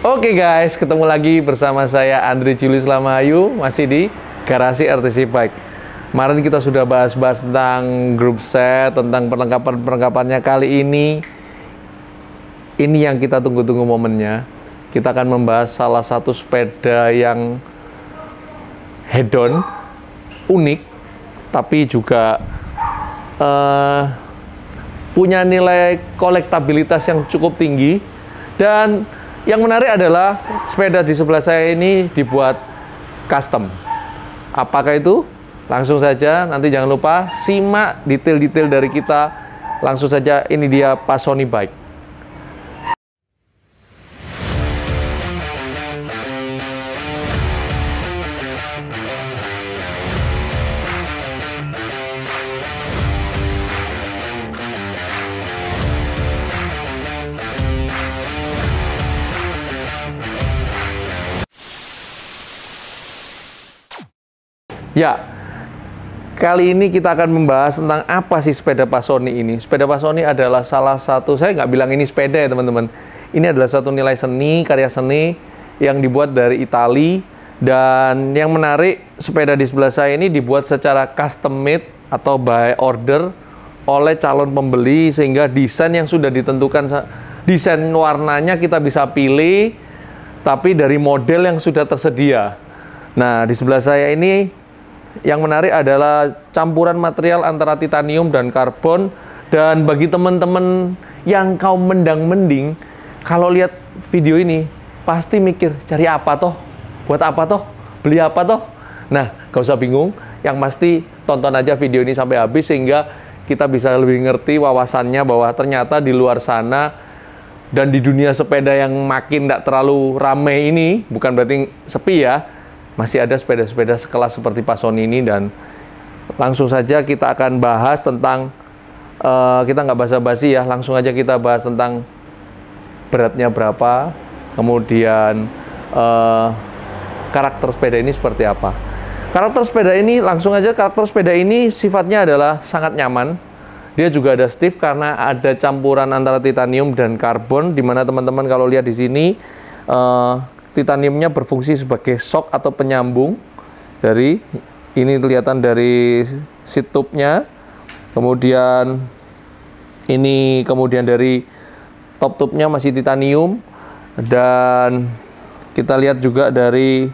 Oke guys, ketemu lagi bersama saya Andri Julius Lamayu, masih di Garasi RTC Bike. Kemarin kita sudah bahas-bahas tentang group set, tentang perlengkapan-perlengkapannya. Kali ini yang kita tunggu-tunggu momennya. Kita akan membahas salah satu sepeda yang hedon, unik, tapi juga punya nilai kolektabilitas yang cukup tinggi. Dan yang menarik adalah sepeda di sebelah saya ini dibuat custom. Apakah itu? Langsung saja, nanti jangan lupa simak detail-detail dari kita. Langsung saja, ini dia Pasoni Bike. Ya, kali ini kita akan membahas tentang apa sih sepeda Pasoni ini. Sepeda Pasoni adalah salah satu, saya nggak bilang ini sepeda ya teman-teman. Ini adalah suatu nilai seni, karya seni yang dibuat dari Itali. Dan yang menarik, sepeda di sebelah saya ini dibuat secara custom made atau by order oleh calon pembeli. Sehingga desain yang sudah ditentukan, desain warnanya kita bisa pilih, tapi dari model yang sudah tersedia. Nah, di sebelah saya ini yang menarik adalah campuran material antara titanium dan karbon. Dan bagi teman-teman yang kaum mendang-mending, kalau lihat video ini pasti mikir, cari apa toh? Buat apa toh? Beli apa toh? Nah, gak usah bingung. Yang pasti tonton aja video ini sampai habis, sehingga kita bisa lebih ngerti wawasannya bahwa ternyata di luar sana dan di dunia sepeda yang makin tidak terlalu ramai ini, bukan berarti sepi ya, masih ada sepeda-sepeda sekelas seperti Pasoni ini. Dan langsung saja kita akan bahas tentang, kita nggak basa-basi ya, langsung aja kita bahas tentang beratnya berapa, kemudian karakter sepeda ini seperti apa. Karakter sepeda ini, langsung aja, karakter sepeda ini sifatnya adalah sangat nyaman. Dia juga ada stiff karena ada campuran antara titanium dan karbon, dimana teman-teman kalau lihat di sini, titaniumnya berfungsi sebagai shock atau penyambung. Dari ini kelihatan dari seat tube-nya, kemudian ini kemudian dari top tube-nya masih titanium, dan kita lihat juga dari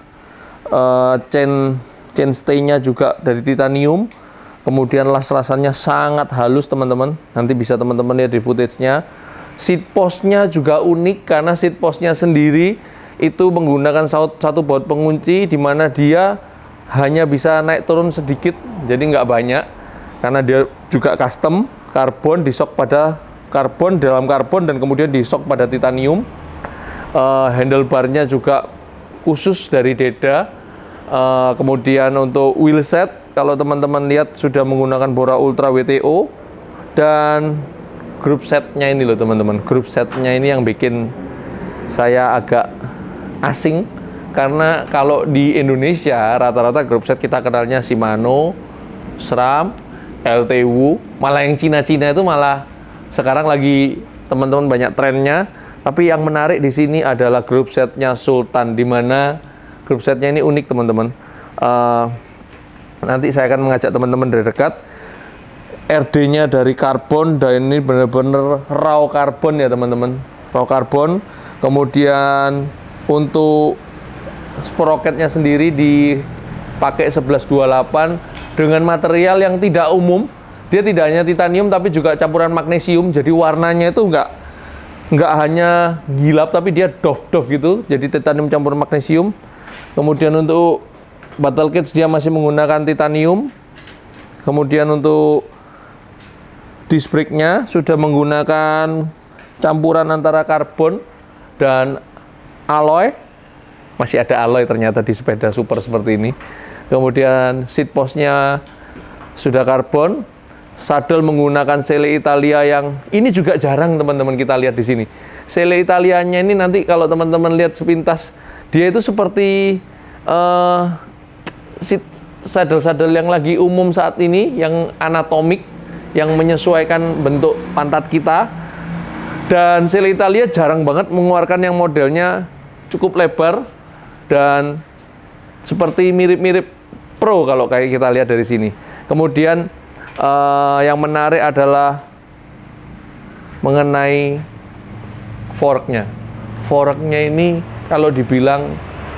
chain stay-nya juga dari titanium. Kemudian las-lasannya sangat halus teman-teman, nanti bisa teman-teman lihat di footage-nya. Seat post-nya juga unik karena seat post-nya sendiri itu menggunakan satu baut pengunci, di mana dia hanya bisa naik turun sedikit, jadi nggak banyak, karena dia juga custom karbon, disok pada karbon, dalam karbon, dan kemudian disok pada titanium. Handlebarnya juga khusus dari Deda. Kemudian untuk wheel set, kalau teman-teman lihat sudah menggunakan Bora Ultra WTO. Dan group setnya ini loh teman-teman, group setnya ini yang bikin saya agak asing, karena kalau di Indonesia rata-rata grup set kita kenalnya Shimano, SRAM, LTW, malah yang Cina-Cina itu malah sekarang lagi teman-teman banyak trennya. Tapi yang menarik di sini adalah grup setnya Sultan, di mana grup setnya ini unik teman-teman. Nanti saya akan mengajak teman-teman dari dekat. RD-nya dari karbon, dan ini benar-benar raw karbon ya teman-teman, raw karbon. Kemudian untuk sprocketnya sendiri dipakai 1128 dengan material yang tidak umum. Dia tidak hanya titanium tapi juga campuran magnesium. Jadi warnanya itu nggak hanya gilap, tapi dia doff gitu. Jadi titanium campuran magnesium. Kemudian untuk battle kits dia masih menggunakan titanium. Kemudian untuk disc brake-nya sudah menggunakan campuran antara karbon dan alloy. Masih ada alloy ternyata di sepeda super seperti ini. Kemudian seat post-nya sudah karbon. Saddle menggunakan Selle Italia, yang ini juga jarang teman-teman kita lihat di sini. Selle Italianya ini nanti kalau teman-teman lihat sepintas, dia itu seperti saddle-saddle yang lagi umum saat ini, yang anatomik, yang menyesuaikan bentuk pantat kita. Dan Selle Italia jarang banget mengeluarkan yang modelnya cukup lebar dan seperti mirip-mirip Pro kalau kayak kita lihat dari sini. Kemudian yang menarik adalah mengenai forknya. Forknya ini kalau dibilang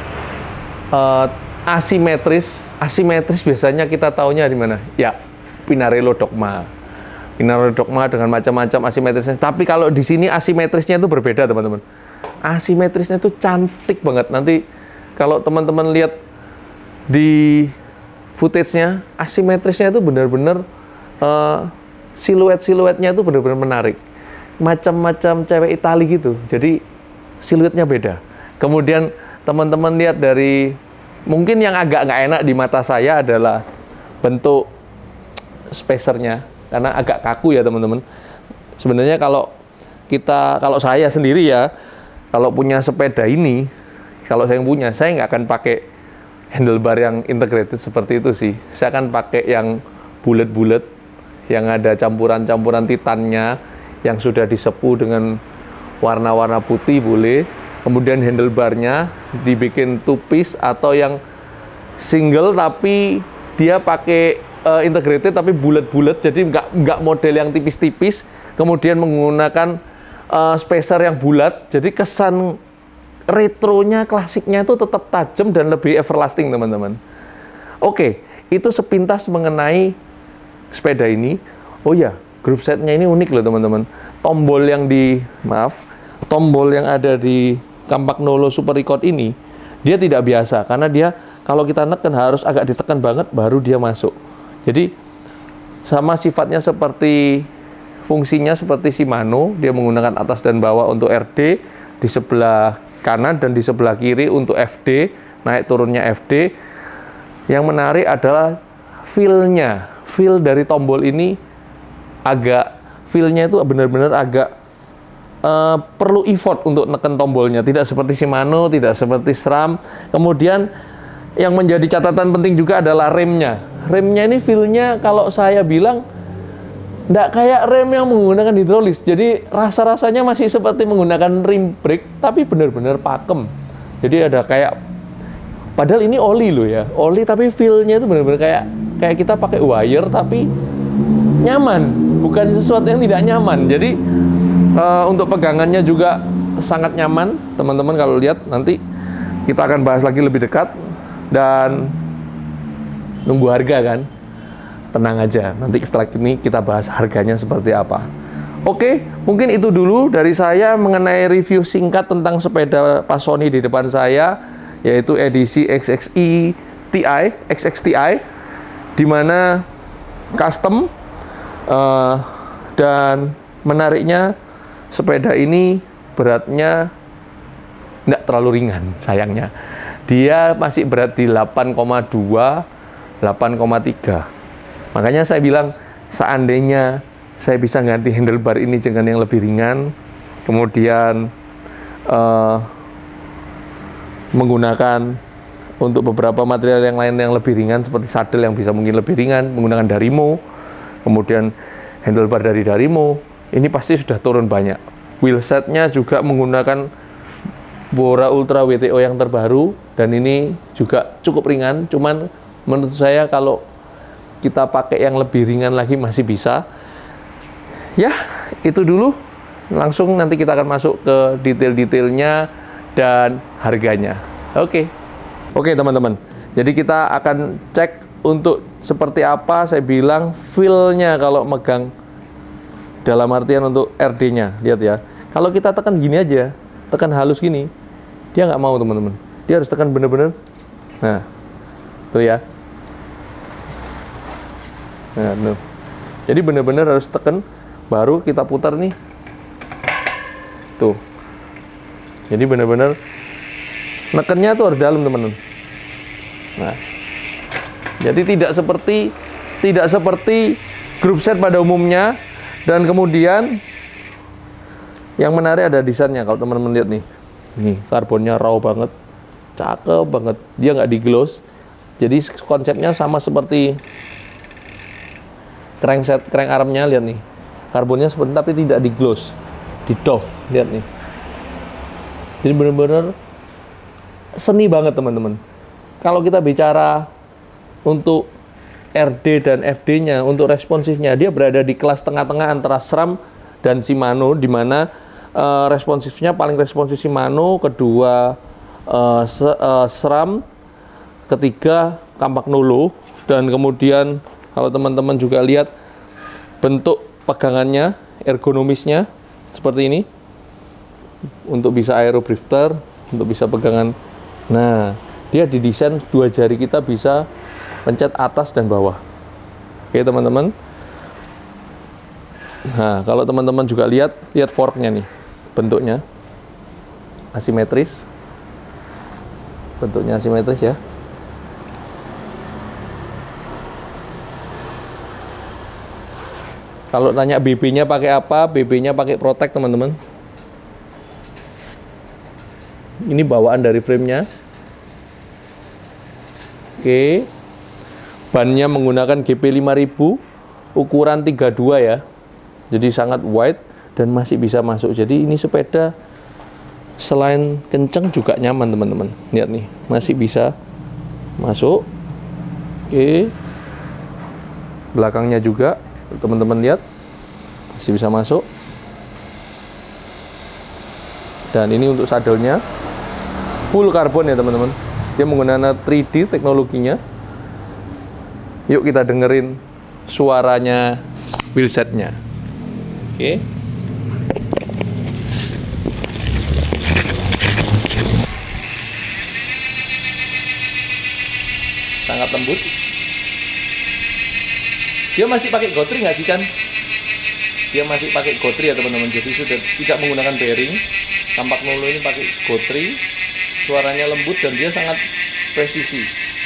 asimetris biasanya kita taunya di mana? Ya, Pinarello Dogma. Pinarello Dogma dengan macam-macam asimetrisnya. Tapi kalau di sini asimetrisnya itu berbeda, teman-teman. Asimetrisnya itu cantik banget. Nanti kalau teman-teman lihat di footage-nya, asimetrisnya itu benar-benar siluet-siluetnya itu benar-benar menarik. Macam-macam cewek Itali gitu. Jadi siluetnya beda. Kemudian teman-teman lihat dari mungkin yang agak nggak enak di mata saya adalah bentuk spacernya karena agak kaku ya teman-teman. Sebenarnya kalau saya sendiri ya, kalau punya sepeda ini, kalau saya punya, saya nggak akan pakai handlebar yang integrated seperti itu sih. Saya akan pakai yang bulat-bulat, yang ada campuran-campuran titannya, yang sudah disepuh dengan warna-warna putih boleh. Kemudian handlebarnya dibikin two piece atau yang single tapi dia pakai integrated tapi bulat-bulat, jadi nggak model yang tipis-tipis. Kemudian menggunakan spacer yang bulat, jadi kesan retronya, klasiknya itu tetap tajam dan lebih everlasting teman-teman. Oke, itu sepintas mengenai sepeda ini. Oh ya, grup setnya ini unik loh teman-teman. Tombol yang ada di Campagnolo Super Record ini, dia tidak biasa karena dia kalau kita neken harus agak ditekan banget baru dia masuk. Jadi sama sifatnya seperti fungsinya seperti Shimano, dia menggunakan atas dan bawah untuk RD, di sebelah kanan dan di sebelah kiri untuk FD, naik turunnya FD. Yang menarik adalah feel-nya. Feel dari tombol ini feel-nya itu benar-benar agak perlu effort untuk neken tombolnya, tidak seperti Shimano, tidak seperti SRAM. Kemudian yang menjadi catatan penting juga adalah remnya. Remnya ini feel-nya kalau saya bilang nggak kayak rem yang menggunakan hidrolis, jadi rasa-rasanya masih seperti menggunakan rim brake, tapi benar-benar pakem. Jadi ada kayak, padahal ini oli loh ya, oli tapi feel-nya itu benar-benar kayak kita pakai wire tapi nyaman, bukan sesuatu yang tidak nyaman. Jadi untuk pegangannya juga sangat nyaman, teman-teman. Kalau lihat nanti kita akan bahas lagi lebih dekat dan nunggu harga kan. Tenang aja, nanti setelah ini kita bahas harganya seperti apa. Oke, mungkin itu dulu dari saya mengenai review singkat tentang sepeda Pasoni di depan saya, yaitu edisi XXTI, di mana custom dan menariknya sepeda ini beratnya tidak terlalu ringan, sayangnya. Dia masih berat di 8,2, 8,3. Makanya saya bilang, seandainya saya bisa ganti handlebar ini dengan yang lebih ringan, kemudian menggunakan untuk beberapa material yang lain yang lebih ringan, seperti sadel yang bisa mungkin lebih ringan, menggunakan Darimo, kemudian handlebar dari Darimo, ini pasti sudah turun banyak. Wheelsetnya juga menggunakan Bora Ultra WTO yang terbaru, dan ini juga cukup ringan, cuman menurut saya kalau kita pakai yang lebih ringan lagi masih bisa. Ya, itu dulu. Langsung nanti kita akan masuk ke detail-detailnya dan harganya. Oke, teman-teman. Jadi kita akan cek untuk seperti apa. Saya bilang feel-nya kalau megang, dalam artian untuk RD-nya. Lihat ya. Kalau kita tekan gini aja, tekan halus gini, dia nggak mau teman-teman. Dia harus tekan bener-bener. Nah, tuh ya. Nah, no. Jadi benar-benar harus tekan, baru kita putar nih. Tuh. Jadi benar-benar nekennya tuh harus dalam, teman-teman. Nah. Jadi tidak seperti grup set pada umumnya. Dan kemudian yang menarik ada desainnya. Kalau teman-teman lihat nih. Nih, karbonnya raw banget. Cakep banget. Dia nggak di-gloss. Jadi konsepnya sama seperti crank armnya, lihat nih, karbonnya seperti tapi tidak di gloss, di doff, lihat nih. Jadi benar-benar seni banget teman-teman. Kalau kita bicara untuk RD dan FD-nya, untuk responsifnya, dia berada di kelas tengah-tengah antara SRAM dan Shimano, di mana responsifnya paling responsif Shimano, kedua SRAM, ketiga Kampak Nolo, dan kemudian kalau teman-teman juga lihat bentuk pegangannya, ergonomisnya seperti ini, untuk bisa aerobrifter, untuk bisa pegangan. Nah, dia didesain dua jari kita bisa pencet atas dan bawah. Oke teman-teman. Nah, kalau teman-teman juga lihat forknya nih, bentuknya asimetris. Bentuknya asimetris ya. Kalau tanya BB-nya pakai apa, BB-nya pakai Protect teman-teman. Ini bawaan dari frame-nya. Oke. Bannya menggunakan GP 5000, ukuran 32 ya. Jadi sangat wide dan masih bisa masuk. Jadi ini sepeda selain kenceng juga nyaman teman-teman. Lihat nih, masih bisa masuk. Oke. Belakangnya juga teman-teman lihat masih bisa masuk. Dan ini untuk sadelnya full karbon ya teman-teman. Dia menggunakan 3D teknologinya. Yuk kita dengerin suaranya wheelsetnya. Oke. Sangat lembut. Dia masih pakai gotri nggak sih, Chan? Dia masih pakai gotri ya teman-teman. Jadi sudah tidak menggunakan bearing. Kampak Nolo ini pakai gotri. Suaranya lembut dan dia sangat presisi.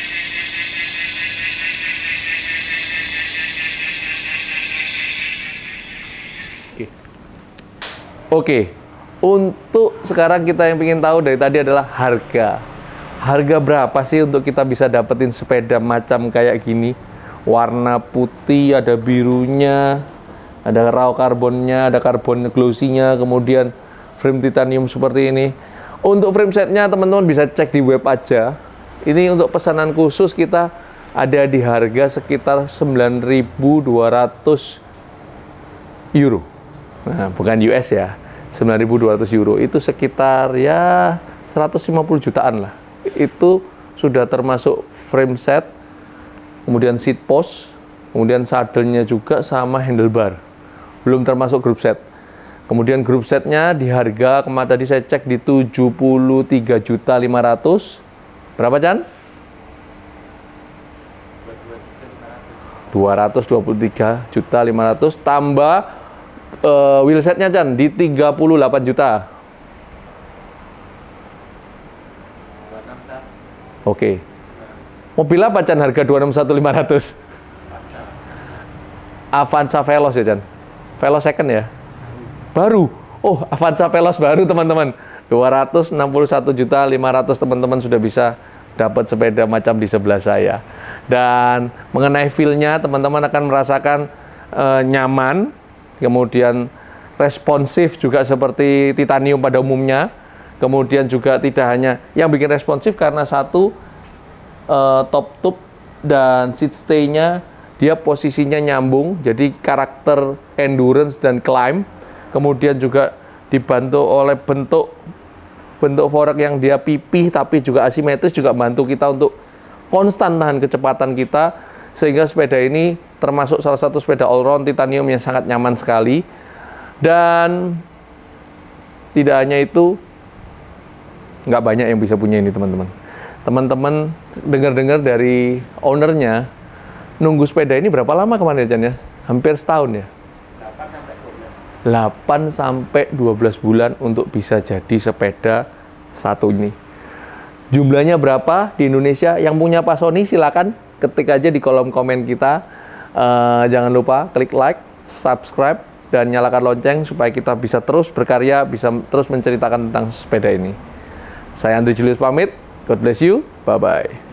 Oke. Untuk sekarang kita yang ingin tahu dari tadi adalah harga. Harga berapa sih untuk kita bisa dapetin sepeda macam kayak gini? Warna putih, ada birunya, ada raw karbonnya, ada karbon glossy-nya, kemudian frame titanium seperti ini. Untuk frame setnya teman-teman bisa cek di web aja. Ini untuk pesanan khusus kita ada di harga sekitar 9.200 euro. Nah, bukan US ya, 9.200 euro. Itu sekitar ya 150 jutaan lah. Itu sudah termasuk frame set, kemudian seat post, kemudian sadelnya juga sama handlebar. Belum termasuk group set. Kemudian grup setnya di harga kemarin tadi saya cek di 73.500.000. Berapa, Chan? 223.500.000 tambah wheelsetnya, Chan, di 38 juta. Oke. Mobil apa, Chan, harga 261.500? Avanza Veloz ya, Chan? Veloz second ya? Baru. Oh, Avanza Veloz baru teman-teman. 261.500.000 teman-teman sudah bisa dapat sepeda macam di sebelah saya. Dan mengenai feel-nya teman-teman akan merasakan nyaman, kemudian responsif juga seperti titanium pada umumnya. Kemudian juga tidak hanya yang bikin responsif karena satu top tube dan seat stay-nya dia posisinya nyambung, jadi karakter endurance dan climb. Kemudian juga dibantu oleh bentuk fork yang dia pipih tapi juga asimetris, juga bantu kita untuk konstan tahan kecepatan kita, sehingga sepeda ini termasuk salah satu sepeda all-round titanium yang sangat nyaman sekali. Dan tidak hanya itu, nggak banyak yang bisa punya ini teman-teman. Teman-teman dengar-dengar dari ownernya, nunggu sepeda ini berapa lama kemarin ya, Jan ya? Hampir setahun ya? 8 sampai 12 bulan untuk bisa jadi sepeda satu ini. Jumlahnya berapa di Indonesia? Yang punya Pasoni silakan ketik aja di kolom komen kita. Jangan lupa klik like, subscribe, dan nyalakan lonceng supaya kita bisa terus berkarya, bisa terus menceritakan tentang sepeda ini. Saya Andri Julius pamit. God bless you. Bye-bye.